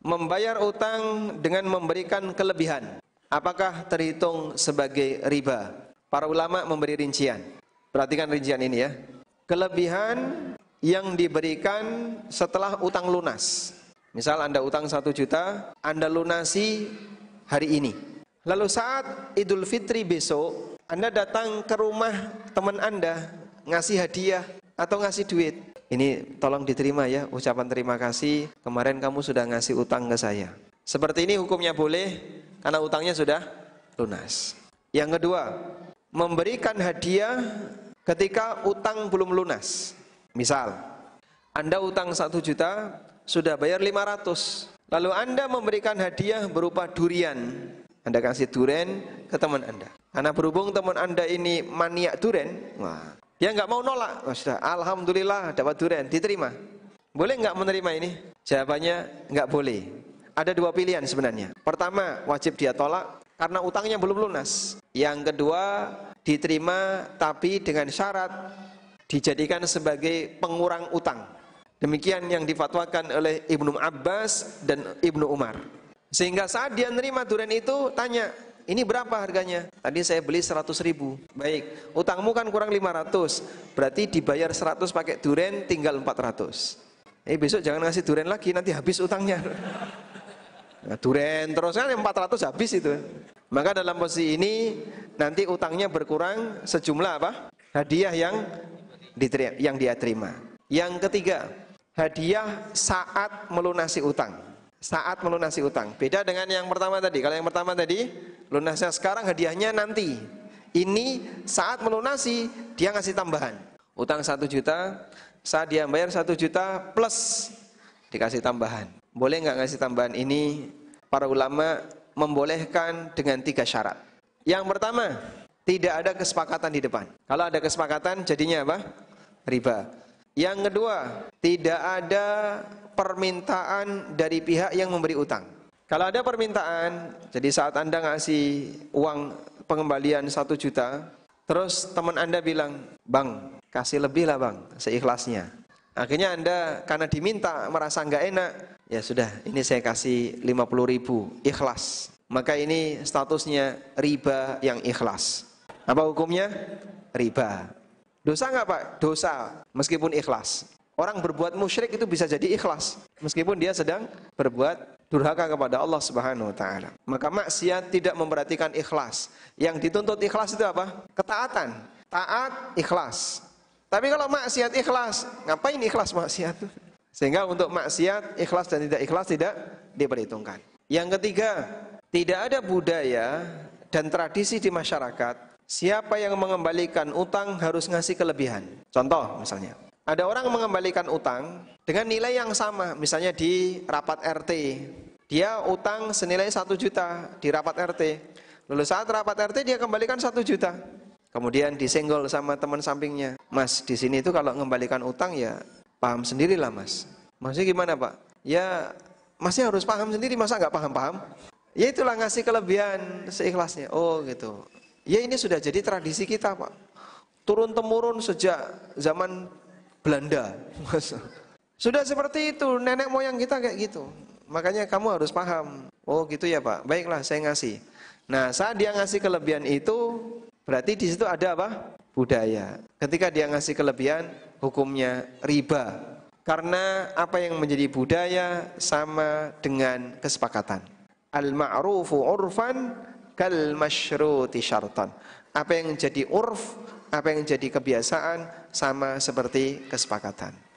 membayar utang dengan memberikan kelebihan, apakah terhitung sebagai riba? Para ulama memberi rincian. Perhatikan rincian ini ya. Kelebihan yang diberikan setelah utang lunas. Misal Anda utang 1 juta, Anda lunasi hari ini. Lalu saat Idul Fitri besok, Anda datang ke rumah teman Anda, ngasih hadiah atau ngasih duit. Ini tolong diterima ya, ucapan terima kasih, kemarin kamu sudah ngasih utang ke saya. Seperti ini hukumnya boleh, karena utangnya sudah lunas. Yang kedua, memberikan hadiah ketika utang belum lunas. Misal, Anda utang 1 juta, sudah bayar 500. Lalu Anda memberikan hadiah berupa durian. Anda kasih durian ke teman Anda. Karena berhubung teman Anda ini maniak durian, wah, dia nggak mau nolak. Oh, sudah, alhamdulillah dapat durian, diterima. Boleh nggak menerima ini? Jawabannya nggak boleh. Ada 2 pilihan sebenarnya. Pertama, wajib dia tolak karena utangnya belum lunas. Yang kedua, diterima tapi dengan syarat dijadikan sebagai pengurang utang. Demikian yang difatwakan oleh Ibnu Abbas dan Ibnu Umar. Sehingga saat dia menerima durian itu, tanya, ini berapa harganya? Tadi saya beli 100.000. Baik, utangmu kan kurang 500, berarti dibayar 100 pakai durian, tinggal 400. Besok jangan ngasih durian lagi, nanti habis utangnya. Nah, durian terus kan 400 habis itu. Maka dalam posisi ini nanti utangnya berkurang sejumlah apa? Hadiah yang dia terima. Yang ketiga, hadiah saat melunasi utang. Saat melunasi utang. Beda dengan yang pertama tadi. Kalau yang pertama tadi lunasnya sekarang, hadiahnya nanti. Ini saat melunasi dia ngasih tambahan. Utang 1 juta, saat dia bayar 1 juta plus dikasih tambahan. Boleh nggak ngasih tambahan ini? Para ulama membolehkan dengan 3 syarat. Yang pertama, tidak ada kesepakatan di depan. Kalau ada kesepakatan jadinya apa? Riba. Yang kedua, tidak ada permintaan dari pihak yang memberi utang. Kalau ada permintaan, jadi saat Anda ngasih uang pengembalian 1 juta, terus teman Anda bilang, "Bang, kasih lebih lah bang, seikhlasnya." Akhirnya Anda karena diminta merasa nggak enak, ya sudah, ini saya kasih 50.000, ikhlas. Maka ini statusnya riba yang ikhlas. Apa hukumnya? Riba. Dosa nggak Pak? Dosa, meskipun ikhlas. Orang berbuat musyrik itu bisa jadi ikhlas, meskipun dia sedang berbuat durhaka kepada Allah Subhanahu Wa Taala. Maka maksiat tidak memperhatikan ikhlas. Yang dituntut ikhlas itu apa? Ketaatan. Taat, ikhlas. Tapi kalau maksiat ikhlas, ngapain ikhlas maksiat? Sehingga untuk maksiat, ikhlas dan tidak ikhlas tidak diperhitungkan. Yang ketiga, tidak ada budaya dan tradisi di masyarakat siapa yang mengembalikan utang harus ngasih kelebihan. Contoh misalnya, ada orang mengembalikan utang dengan nilai yang sama. Misalnya di rapat RT, dia utang senilai 1 juta di rapat RT. Lalu saat rapat RT dia kembalikan 1 juta. Kemudian disenggol sama teman sampingnya. Mas, di sini itu kalau mengembalikan utang ya paham sendirilah mas. Maksudnya gimana Pak? Ya masnya harus paham sendiri, masa nggak paham-paham? Ya itulah ngasih kelebihan seikhlasnya. Oh gitu. Ya ini sudah jadi tradisi kita Pak. Turun-temurun sejak zaman Belanda. Sudah seperti itu, nenek moyang kita kayak gitu. Makanya kamu harus paham. Oh gitu ya Pak, baiklah saya ngasih. Nah saat dia ngasih kelebihan itu, berarti di situ ada apa? Budaya. Ketika dia ngasih kelebihan, hukumnya riba. Karena apa yang menjadi budaya sama dengan kesepakatan. Al-ma'rufu urfan kal masyruti syartan. Apa yang jadi urf, apa yang jadi kebiasaan sama seperti kesepakatan.